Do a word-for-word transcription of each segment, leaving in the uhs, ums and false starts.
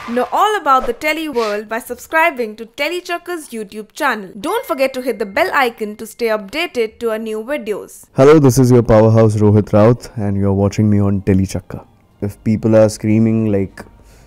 Know all about the Telly world by subscribing to Tellychakka's YouTube channel. Don't forget to hit the bell icon to stay updated to our new videos. Hello, this is your powerhouse Rohit Raut and you're watching me on Tellychakka. If people are screaming like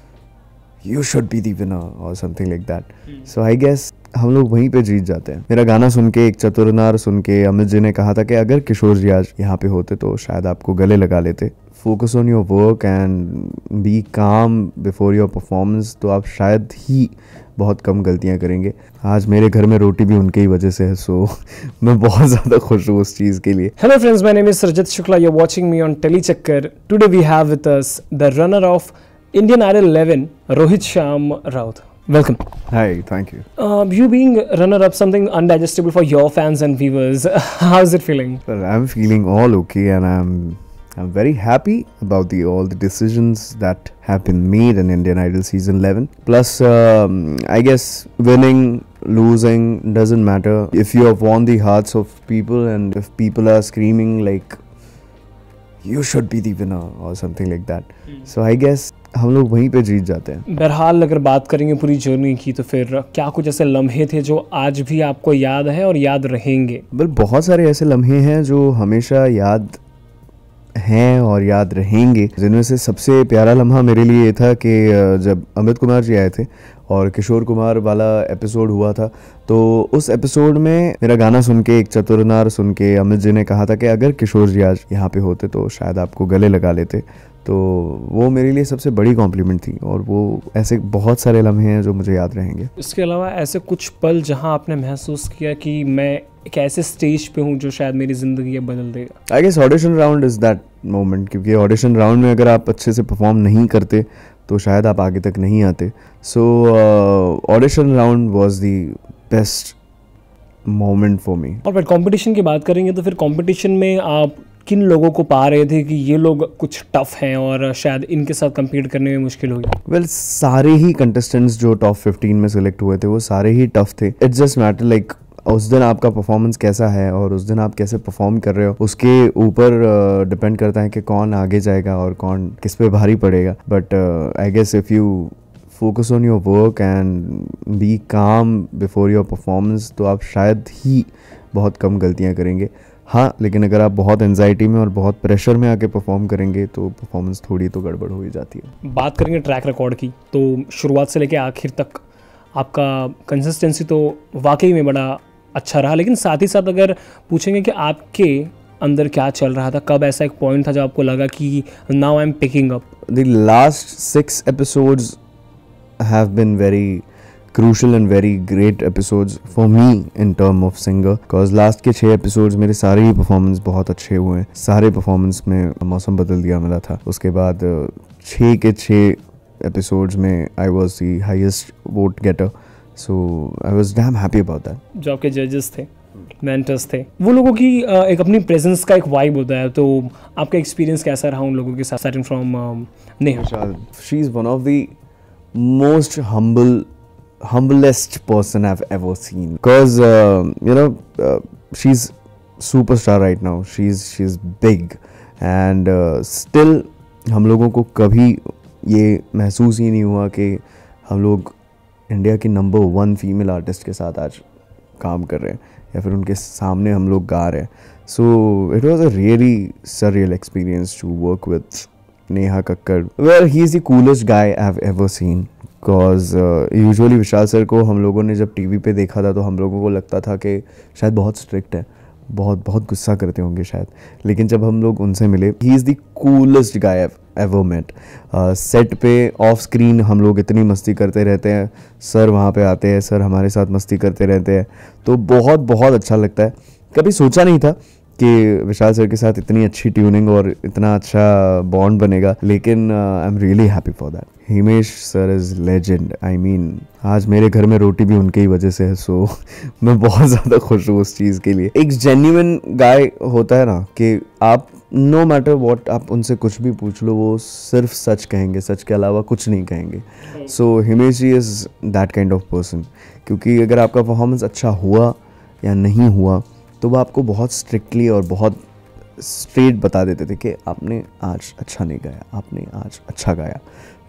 you should be the winner or something like that, hmm. so I guess हम लोग वहीं पे जीत जाते हैं. मेरा गाना सुन के, एक चतुरनार सुन के अमित जी ने कहा था कि अगर किशोर जी आज यहाँ पे होते तो शायद आपको गले लगा लेते. Focus on your work and be calm before your performance, तो आप शायद ही बहुत कम गलतियाँ करेंगे. आज मेरे घर में रोटी भी उनके ही वजह से है, सो मैं बहुत ज़्यादा खुश हूँ उस चीज़ के लिए. Hello friends, my name is Sarjit Shukla. You are watching me on Tellychakkar. Today we have with us the runner of Indian Idol eleven, Rohit Shyam Raut. Welcome. Hi, thank you. Uh, you being runner-up, something undigestible for your fans and viewers. How is it feeling? Well, I'm feeling all okay, and I'm I'm very happy about the all the decisions that have been made in Indian Idol season eleven. Plus, um, I guess winning, losing doesn't matter if you have won the hearts of people, and if people are screaming like you should be the winner or something like that. Hmm. So I guess हम लोग वहीं पे जीत जाते हैं. बहरहाल अगर बात करेंगे पूरी जर्नी की, तो फिर क्या कुछ ऐसे लम्हे थे जो आज भी आपको याद है और याद रहेंगे? बल बहुत सारे ऐसे लम्हे हैं जो हमेशा याद हैं और याद रहेंगे, जिनमें से सबसे प्यारा लम्हा मेरे लिए ये था कि जब अमित कुमार जी आए थे और किशोर कुमार वाला एपिसोड हुआ था, तो उस एपिसोड में मेरा गाना सुन के, एक चतुरनार सुन के अमित जी ने कहा था कि अगर किशोर जी आज यहाँ पे होते तो शायद आपको गले लगा लेते. तो वो मेरे लिए सबसे बड़ी कॉम्प्लीमेंट थी, और वो ऐसे बहुत सारे लम्हे हैं जो मुझे याद रहेंगे. इसके अलावा ऐसे कुछ पल जहां आपने महसूस किया कि मैं एक ऐसे स्टेज पे हूं जो शायद मेरी ज़िंदगी बदल देगा? I guess audition round is that moment, क्योंकि ऑडिशन राउंड में अगर आप अच्छे से परफॉर्म नहीं करते तो शायद आप आगे तक नहीं आते. So audition round was the best moment for me. और फिर कंपटीशन की बात करेंगे तो फिर कंपटीशन में आप किन लोगों को पा रहे थे कि ये लोग कुछ टफ हैं और शायद इनके साथ compete करने में मुश्किल होगी? वेल well, सारे ही कंटेस्टेंट्स जो टॉप फिफ्टीन में सिलेक्ट हुए थे वो सारे ही टफ थे. इट्स जस्ट मैटर लाइक उस दिन आपका परफॉर्मेंस कैसा है और उस दिन आप कैसे परफॉर्म कर रहे हो, उसके ऊपर डिपेंड uh, करता है कि कौन आगे जाएगा और कौन किस पे भारी पड़ेगा. But I guess if you focus on your work and be calm before your performance, तो आप शायद ही बहुत कम गलतियाँ करेंगे. हाँ, लेकिन अगर आप बहुत एंजाइटी में और बहुत प्रेशर में आके परफॉर्म करेंगे तो परफॉर्मेंस थोड़ी तो गड़बड़ हो ही जाती है. बात करेंगे ट्रैक रिकॉर्ड की, तो शुरुआत से लेकर आखिर तक आपका कंसिस्टेंसी तो वाकई में बड़ा अच्छा रहा, लेकिन साथ ही साथ अगर पूछेंगे कि आपके अंदर क्या चल रहा था, कब ऐसा एक पॉइंट था जब आपको लगा कि now I am picking up? The last six episodes have been very crucial and very great episodes for me in term of singer, cause last के छः episodes मेरे सारे ही performance बहुत अच्छे हुए हैं. सारे performance में मौसम बदल दिया मिला था. उसके बाद छः के छः episodes में I was the highest vote getter, so I was damn happy about that. जो आपके judges थे, mentors थे, वो लोगों की एक अपनी presence का एक vibe होता है, तो आपका experience कैसा रहा उन लोगों के साथ? Starting from Neha. She is one of the most humble humblest person I've ever seen, because uh, you know uh, she's superstar right now. She's she's big and uh, still हम लोगों को कभी ये महसूस ही नहीं हुआ कि हम लोग इंडिया की नंबर वन फीमेल आर्टिस्ट के साथ आज काम कर रहे हैं या फिर उनके सामने हम लोग गा रहे हैं. So it was a really surreal experience to work with Neha Kakkar. Well, he is the coolest guy I've ever seen. Because usually Vishal sir को हम लोगों ने जब टीवी पे देखा था तो हम लोगों को लगता था कि शायद बहुत स्ट्रिक्ट है, बहुत बहुत गुस्सा करते होंगे शायद, लेकिन जब हम लोग उनसे मिले, he is the coolest guy I ever met. Set पे ऑफ स्क्रीन हम लोग इतनी मस्ती करते रहते हैं, सर वहाँ पे आते हैं, सर हमारे साथ मस्ती करते रहते हैं, तो बहुत बहुत अच्छा लगता है. कभी सोचा नहीं था कि विशाल सर के साथ इतनी अच्छी ट्यूनिंग और इतना अच्छा बॉन्ड बनेगा, लेकिन I am really happy for that. Himesh sir is legend. I mean आज मेरे घर में रोटी भी उनके ही वजह से है, सो मैं बहुत ज़्यादा खुश हूँ उस चीज़ के लिए. एक जेन्युइन गाय होता है ना कि आप नो मैटर व्हाट आप उनसे कुछ भी पूछ लो, वो सिर्फ सच कहेंगे, सच के अलावा कुछ नहीं कहेंगे. So Himesh ji is that kind of person, क्योंकि अगर आपका परफॉर्मेंस अच्छा हुआ या नहीं हुआ तो वो आपको बहुत स्ट्रिक्टली और बहुत स्ट्रेट बता देते थे कि आपने आज अच्छा नहीं गाया, आपने आज अच्छा गाया.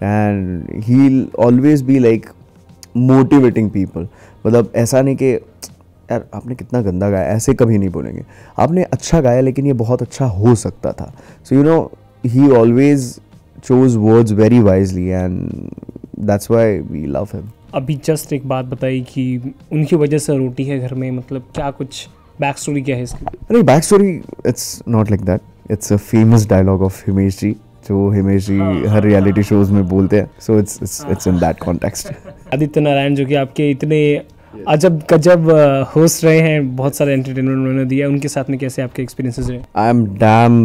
And he always be like motivating people. मतलब ऐसा नहीं कि यार आपने कितना गंदा गाया, ऐसे कभी नहीं बोलेंगे. आपने अच्छा गाया लेकिन ये बहुत अच्छा हो सकता था. So you know he always chose words very wisely and that's why we love him. अभी जस्ट एक बात बताई कि उनकी वजह से रोटी है घर में, मतलब क्या कुछ बैक स्टोरी क्या है इसकी? नहीं, back story it's not like that. It's a famous dialogue of Himesh ji जो हिमेश जी हर रियलिटी शोज में बोलते हैं. So it's it's it's in that context. Aditya Narayan जो कि आपके इतने अजब गजब होस्ट रहे हैं, बहुत सारे एंटरटेनमेंट उन्होंने दिया, उनके साथ में कैसे आपके एक्सपीरियंसेस रहे? I am damn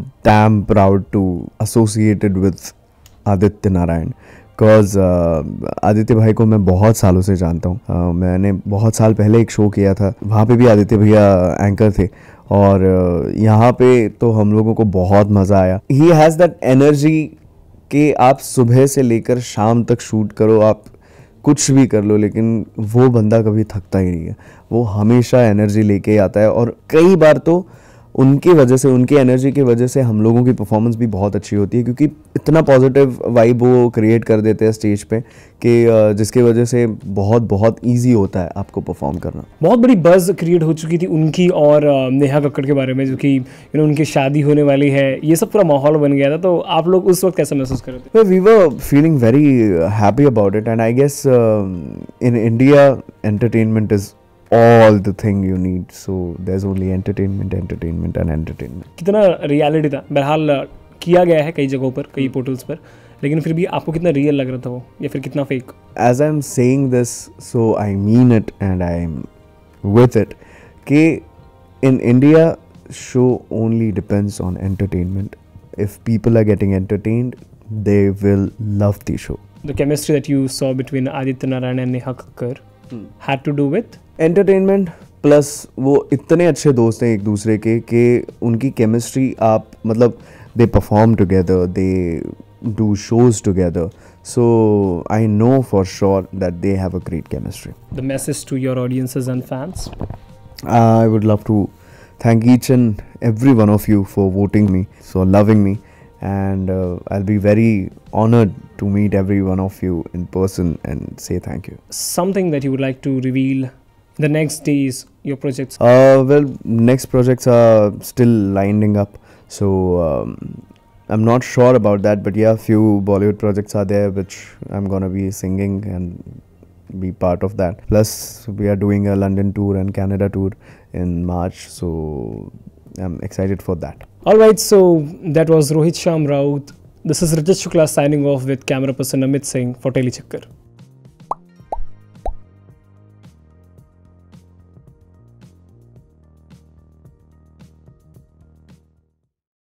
damn proud to associated with Aditya Narayan. Because Aditya भाई को मैं बहुत सालों से जानता हूँ. uh, मैंने बहुत साल पहले एक शो किया था, वहाँ पे भी आदित्य भैया एंकर थे और uh, यहाँ पे तो हम लोगों को बहुत मज़ा आया. ही हैज़ दैट एनर्जी कि आप सुबह से लेकर शाम तक शूट करो, आप कुछ भी कर लो, लेकिन वो बंदा कभी थकता ही नहीं है. वो हमेशा एनर्जी लेके आता है और कई बार तो उनकी वजह से, उनकी एनर्जी की वजह से हम लोगों की परफॉर्मेंस भी बहुत अच्छी होती है, क्योंकि इतना पॉजिटिव वाइब वो क्रिएट कर देते हैं स्टेज पे कि जिसकी वजह से बहुत बहुत इजी होता है आपको परफॉर्म करना. बहुत बड़ी बज़ क्रिएट हो चुकी थी उनकी और नेहा कक्कड़ के बारे में, जो कि यू नो उनकी शादी होने वाली है, ये सब पूरा माहौल बन गया था. तो आप लोग उस वक्त कैसा महसूस कर रहे थे? We were feeling very happy about it and I guess in India entertainment is all the thing you need, so there's only entertainment entertainment and entertainment. कितना रियलिटी था? बहरहाल किया गया है कई जगहों पर, कई पोर्टल्स पर, लेकिन फिर भी आपको कितना रियल लग रहा था वो, या फिर कितना fake? As I'm saying this, so I mean it and I'm with it कि in India show only depends on entertainment. If people are getting entertained, they will love the show. The chemistry that you saw between Aditya Narayan and Neha Kakkar hmm. had to do with entertainment plus वो इतने अच्छे दोस्त हैं एक दूसरे के कि उनकी केमिस्ट्री आप मतलब they perform together, they do shows together, so I know for sure that they have a great chemistry. The message to your audiences and fans? I would love to thank each and every one of you for voting me, for loving me, and uh, I'll be very honored to meet every one of you in person and say thank you. Something that you would like to reveal the next days, your projects? Uh, well, next projects are still lining up, so um, I'm not sure about that, but yeah, few Bollywood projects are there which I'm gonna be singing and be part of that. Plus, we are doing a London tour and Canada tour in March, so I'm excited for that. Alright, so that was Rohit Sham Raut. This is Rajat Shukla signing off with camera person Amit Singh for Teli Chakkar.